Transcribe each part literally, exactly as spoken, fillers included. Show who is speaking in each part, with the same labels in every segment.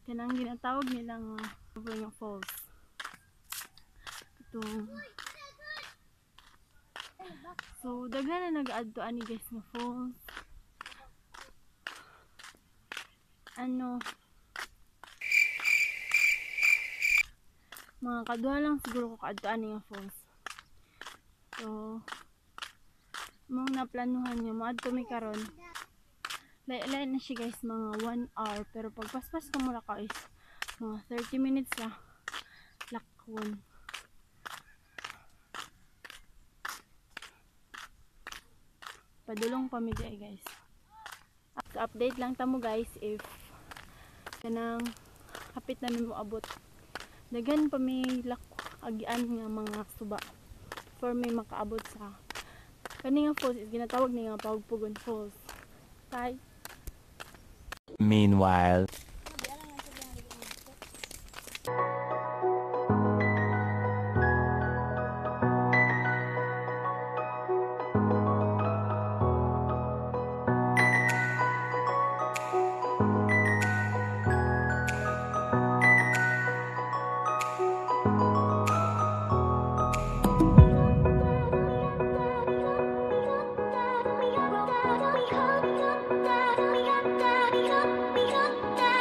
Speaker 1: kanang ginatawag nilang uh, falls. Ito. So daghan na nag-add to ani guys nga falls. Ano, mga kaduha lang siguro ko ka-add to ani nga falls. So mong naplanuhan niya mo add to mi karon. Lain na siya guys, mga one hour, pero pagpaspas ka muna ka is mga thirty minutes na lakwon. Padulong pamigay guys. So, update lang tamo guys if kanang kapit na mo abot. Dagan pa may agian nga mga suba for may makaabot sa kani nga falls is ginatawag ni nga Paogpogon Falls. Bye.
Speaker 2: Meanwhile,
Speaker 3: We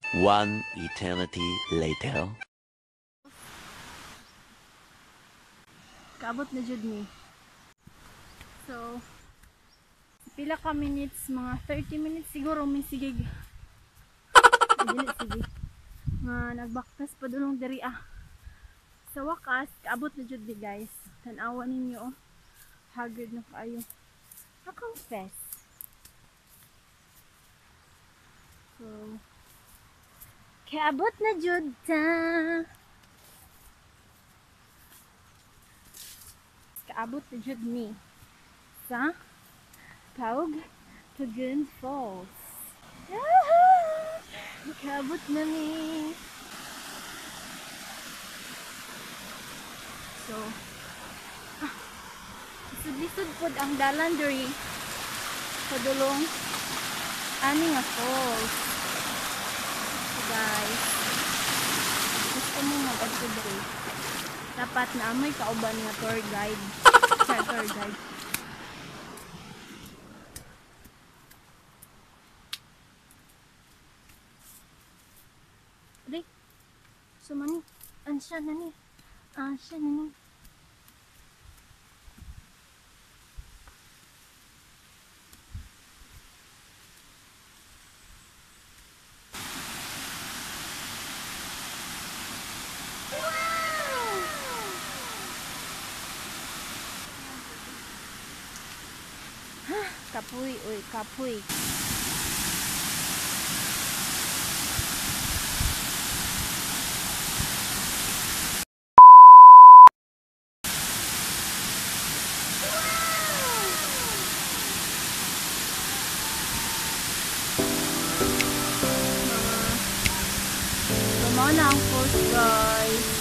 Speaker 2: One eternity later.
Speaker 1: Kaabot na jud ni. So, pila ka minutes, mga thirty minutes siguro may sigig. Dili sige. Nga nagbaktas pa dulong diri ah. Sa wakas, kaabot na jud ni guys. Tan-awa ninyo oh. Haggard na kayo. I-confess. So, kaabot na jud ta. Kaabot na jud ni sa Paogpogon Falls. Kaabot na ni. So, ah, lisod-lisod pod ang dalan diri sa dulong ani nga falls. So guys, gusto mo mag-adto diri, dapat na may kauban nga tour guide. Sa tour guide. Dali. So mani, ansya na ni. Ansya na ni. Kapoy, uy, kapoy. So, mao na ang falls guys.